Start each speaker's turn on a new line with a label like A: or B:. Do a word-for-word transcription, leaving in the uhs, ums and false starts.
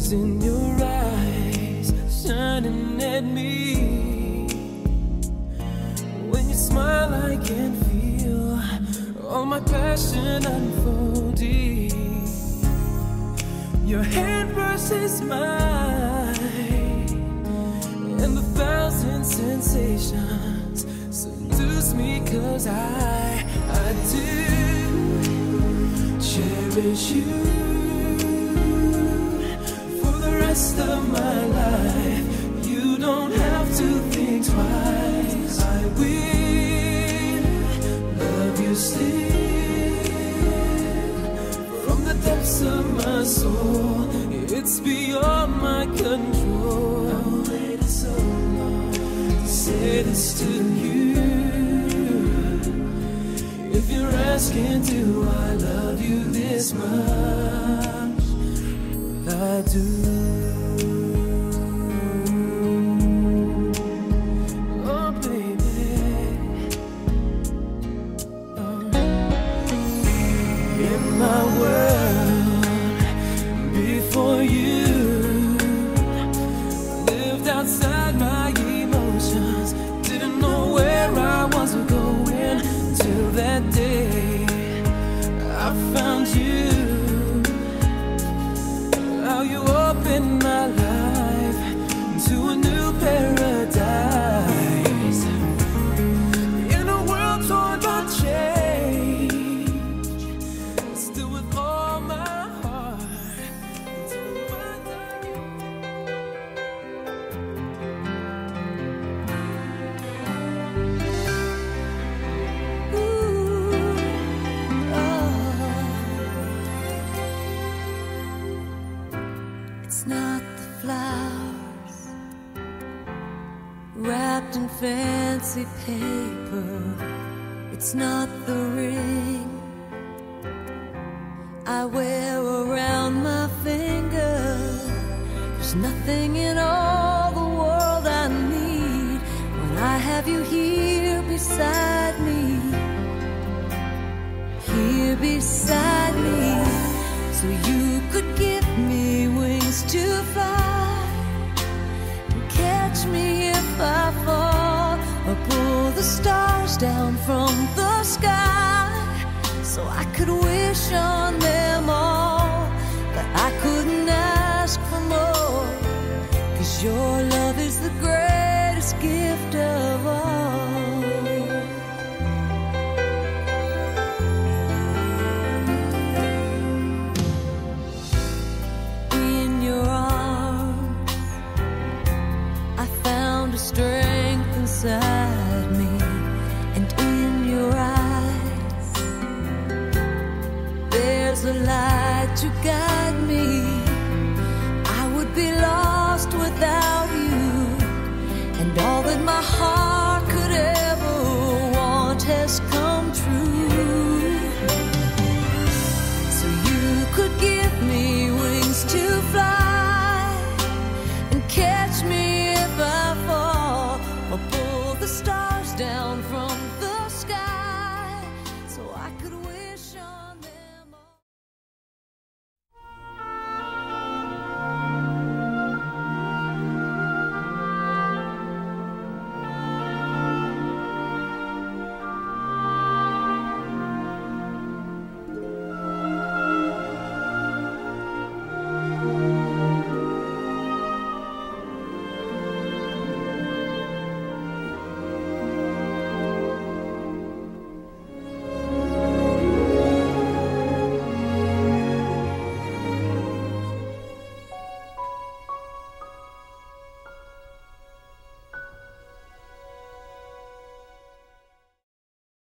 A: What's in your eyes shining at me? When you smile I can feel all my passion unfolding. Your hand versus mine, and the thousand sensations seduce me, cause I, I do cherish you for the rest of my life. You don't have to think twice. I will love you still from the depths of my soul. It's beyond my control. I waited so long to say this to you. If you're asking, do I love you this much? Well, I do. Oh, baby. Oh. In my world, before you, lived outside my emotions. Didn't know where I was going till that day I found you. How you opened my life to a new paradise. In a world torn by change, still with all my heart. It's not the flowers wrapped in fancy paper. It's not the ring I wear around my finger. There's nothing in all the world I need when I have you here beside me. Here beside me, so you could give me wings to fly and catch me if I fall, or pull the stars down from the sky so I could wish on them all. But I couldn't ask for more, 'cause your love is the greatest gift of all. Strength inside me, and in your eyes there's a light to guide me. I would be lost without you, and all that my heart